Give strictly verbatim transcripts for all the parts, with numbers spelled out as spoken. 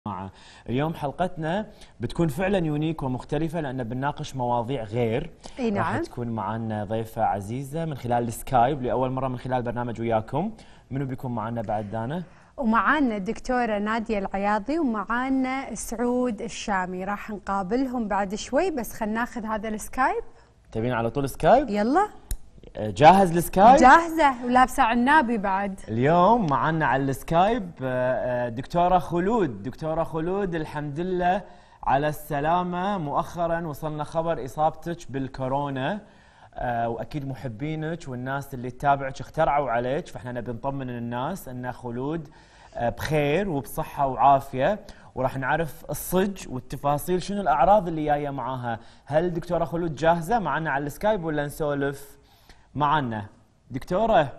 جماعة اليوم حلقتنا بتكون فعلا يونيك ومختلفة لأن بنناقش مواضيع غير. اي نعم. راح تكون معنا ضيفة عزيزة من خلال السكايب لأول مرة من خلال البرنامج وياكم. منو بيكون معنا بعد دانا؟ ومعانا الدكتورة نادية العياضي ومعانا سعود الشامي، راح نقابلهم بعد شوي، بس خلينا ناخذ هذا السكايب. تبين على طول سكايب؟ يلا جاهز السكايب؟ جاهزة ولابسة عنابي بعد. اليوم معنا على السكايب دكتورة خلود. دكتورة خلود الحمد لله على السلامة. مؤخرا وصلنا خبر إصابتك بالكورونا، واكيد محبينك والناس اللي تتابعك اخترعوا عليك، فاحنا نبي نطمن الناس ان خلود بخير وبصحه وعافيه، وراح نعرف الصج والتفاصيل شنو الاعراض اللي جايه معاها. هل دكتوره خلود جاهزه معنا على السكايب ولا نسولف؟ معنا دكتوره.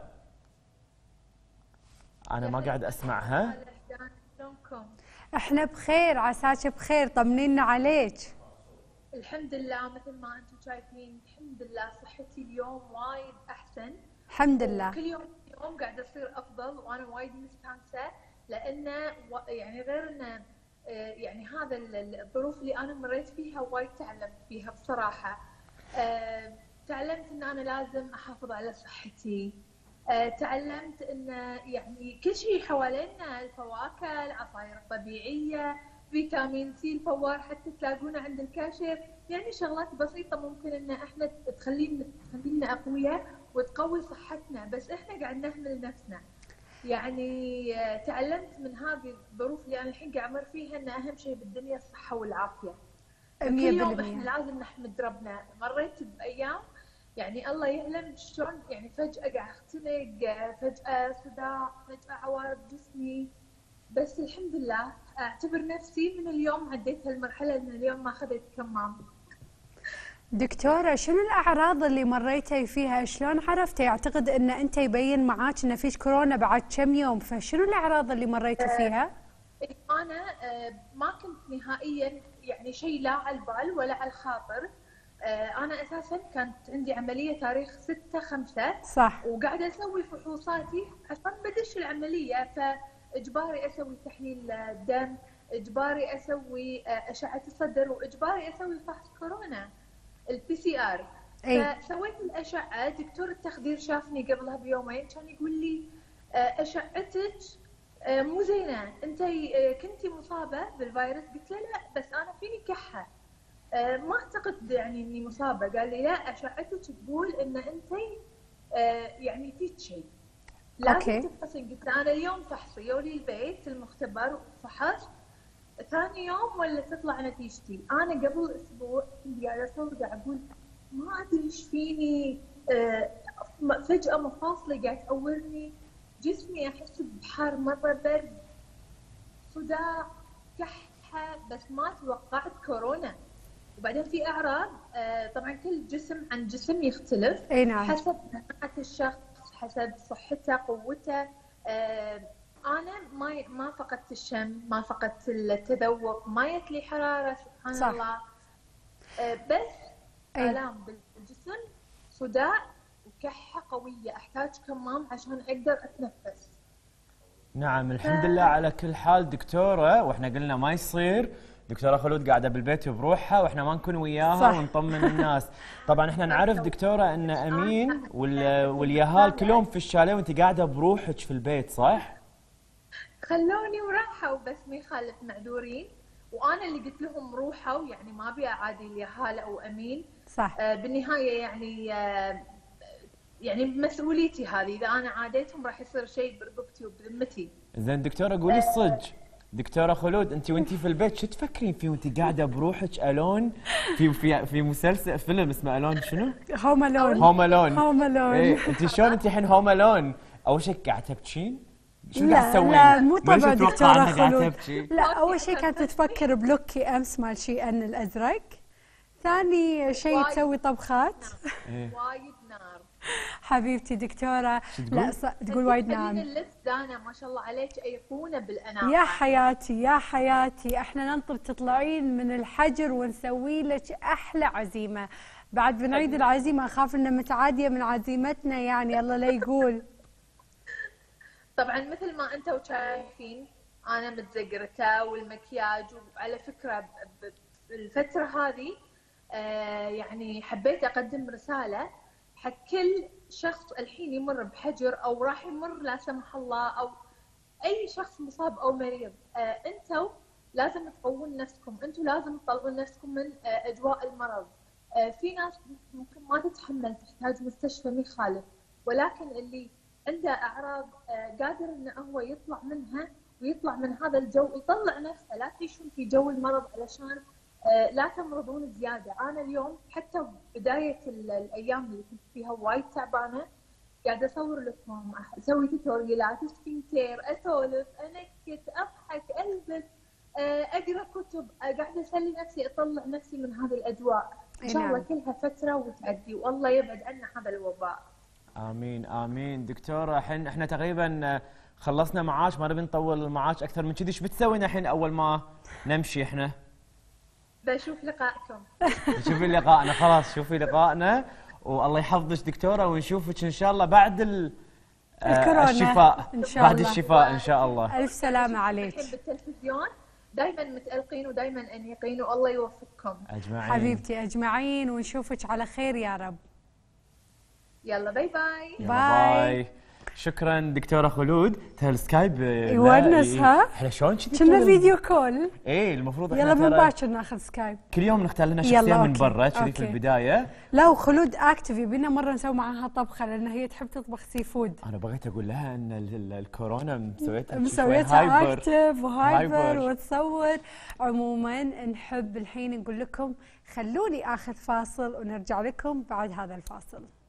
انا ما قاعد اسمعها. احنا بخير، عساك بخير، طمنينا عليك. الحمد لله مثل ما انتم شايفين، الحمد لله صحتي اليوم وايد احسن الحمد لله. كل يوم يوم قاعده تصير افضل، وانا وايد مستانسه لانه يعني غير انه يعني هذا الظروف اللي انا مريت فيها وايد تعلمت فيها بصراحه. تعلمت ان انا لازم احافظ على صحتي، تعلمت ان يعني كل شيء حوالينا، الفواكه، العصائر الطبيعيه، فيتامين سي الفوار حتى تلاقونه عند الكاشير، يعني شغلات بسيطة ممكن ان احنا تخلينا تخلينا اقوياء وتقوي صحتنا، بس احنا قاعد نهمل نفسنا. يعني تعلمت من هذه الظروف اللي انا الحين قاعد امر فيها ان اهم شيء بالدنيا الصحة والعافية. كل يوم احنا لازم نحمد ربنا. مريت بايام يعني الله يعلم شلون، يعني فجأة قاعد اختنق، فجأة صداع، فجأة عوارض جسمي، بس الحمد لله اعتبر نفسي من اليوم عديت هالمرحله، لان اليوم ما اخذت كمام. دكتوره شنو الاعراض اللي مريتي فيها؟ شلون عرفتي؟ اعتقد ان انت يبين معاك ان فيش كورونا بعد كم يوم، فشنو الاعراض اللي مريتي فيها؟ أه انا أه ما كنت نهائيا يعني شيء لا على البال ولا على الخاطر. أه انا اساسا كانت عندي عمليه تاريخ ستة خمسة صح، وقاعده اسوي فحوصاتي عشان بدش العمليه، ف اجباري اسوي تحليل دم، اجباري اسوي اشعه الصدر، واجباري اسوي فحص كورونا البي سي ار. فسويت الاشعه، دكتور التخدير شافني قبلها بيومين كان يقول لي اشعتك مو زينه، انت كنتي مصابه بالفيروس. قلت له لا، بس انا فيني كحه، ما اعتقد يعني اني مصابه. قال لي لا، اشعتك تقول ان انت يعني فيك شيء، لازم تفحصين. قلت انا اليوم فحصي، يولي البيت المختبر وفحص، ثاني يوم ولا تطلع نتيجتي. انا قبل اسبوع كنت قاعده اصور قاعده اقول ما ادري ايش فيني، أه فجاه مفاصلي قاعد تأورني، جسمي احس بحار مره، برد، صداع، كحه، بس ما توقعت كورونا. وبعدين في اعراض، أه طبعا كل جسم عن جسم يختلف. اي نعم. حسب مناعه الشخص، حسب صحته، قوته. آه انا ما ما فقدت الشم، ما فقدت التذوق، ما جت لي حراره سبحان صح. الله. آه بس الام بالجسم، صداع وكحه قويه، احتاج كمام عشان اقدر اتنفس. نعم الحمد لله على كل حال دكتوره. واحنا قلنا ما يصير دكتوره خلود قاعده بالبيت بروحها واحنا ما نكون وياها صح. ونطمن الناس. طبعا احنا نعرف دكتوره ان امين واليهال كلهم في الشاليه وانت قاعده بروحك في البيت صح؟ خلوني وراحوا، بس ما يخالف معذورين، وانا اللي قلت لهم روحوا، يعني ما ابي اعادي اليهال او امين صح. آه بالنهايه يعني آه يعني مسؤوليتي هذه، اذا انا عاديتهم راح يصير شيء برقبتي وبذمتي. زين دكتوره قولي الصج، دكتوره خلود انت وانتي في البيت شو تفكرين فيه وانتي قاعده بروحك الون في في في مسلسل فيلم اسمه الون شنو؟ هوم الون. هوم الون. هوم الون. ايه انت شلون انت الحين هوم الون؟ اول شيء قاعده تبكين؟ شو قاعد تسوين؟ لا مو طبعا دكتوره خلود. تبكي؟ لا اول شيء كانت تفكر بلوكي امس مال شي ان الازرق، ثاني شيء تسوي طبخات. وايد نار حبيبتي دكتوره. لا ص... تقول وايد نعم. اللبس دانا ما شاء الله عليك ايقونه بالاناقه. يا حياتي يا حياتي، احنا ننطر تطلعين من الحجر ونسوي لك احلى عزيمه. بعد بنعيد العزيمه، اخاف انه متعاديه من عزيمتنا، يعني الله لا يقول. طبعا مثل ما انتم شايفين انا متزقرته والمكياج. وعلى فكره ب- ب- بالفتره هذه آه، يعني حبيت اقدم رساله حق كل شخص الحين يمر بحجر او راح يمر لا سمح الله، او اي شخص مصاب او مريض. آه، انتم لازم تقوون نفسكم، انتم لازم تطلعون نفسكم من آه، اجواء المرض. آه، في ناس ممكن ما تتحمل تحتاج مستشفى ما يخالف، ولكن اللي عنده اعراض آه، قادر انه هو يطلع منها ويطلع من هذا الجو، يطلع نفسه. لا تعيشون في جو المرض علشان آه، لا تمرضون زياده. انا اليوم حتى بدايه ال- الايام اللي كنت فيها وايد تعبانه، قاعده اصور لكم، اسوي توتوريالات، سكين كير، اسولف، انكت، اضحك، البس، آه، اقرا كتب، آه، قاعده اسلي نفسي، اطلع نفسي من هذه الاجواء. ان شاء الله نعم. كلها فتره وتعدي، والله يبعد عنا هذا الوباء. امين امين. دكتوره الحين احنا تقريبا خلصنا معاش، ما نبي نطول المعاش اكثر من كذي، ايش بتسوينا الحين اول ما نمشي احنا؟ بشوف لقائكم. شوفي لقائنا، خلاص شوفي لقائنا، والله يحفظك دكتوره، ونشوفك ان شاء الله بعد ال آه، الكورونا. الشفاء إن شاء بعد الله. الشفاء ان شاء الله. الف سلامه عليك. الحين بالتلفزيون دائما متألقين ودائما انيقين، والله يوفقكم. اجمعين حبيبتي اجمعين، ونشوفك على خير يا رب. يلا باي باي. يلا باي. باي. شكرا دكتوره خلود. ترى السكايب آه، لا، يونس، إيه، ها؟ احنا شلون كذي كنا طول- فيديو كول. ايه المفروض يلا احنا من ترى باكر ناخذ سكايب. كل يوم نختار لنا يلا، شخصيه من أوكي. برا كذي في أوكي. البدايه. لا، وخلود اكتف، يبينا مره نسوي معاها طبخه لان هي تحب تطبخ سي فود. انا بغيت اقول لها ان ال- ال- الكورونا مسويتها شي شوي مسويتها هايبر. اكتف وهايبر هايبر. وتصور. عموما نحب الحين نقول لكم خلوني اخذ فاصل ونرجع لكم بعد هذا الفاصل.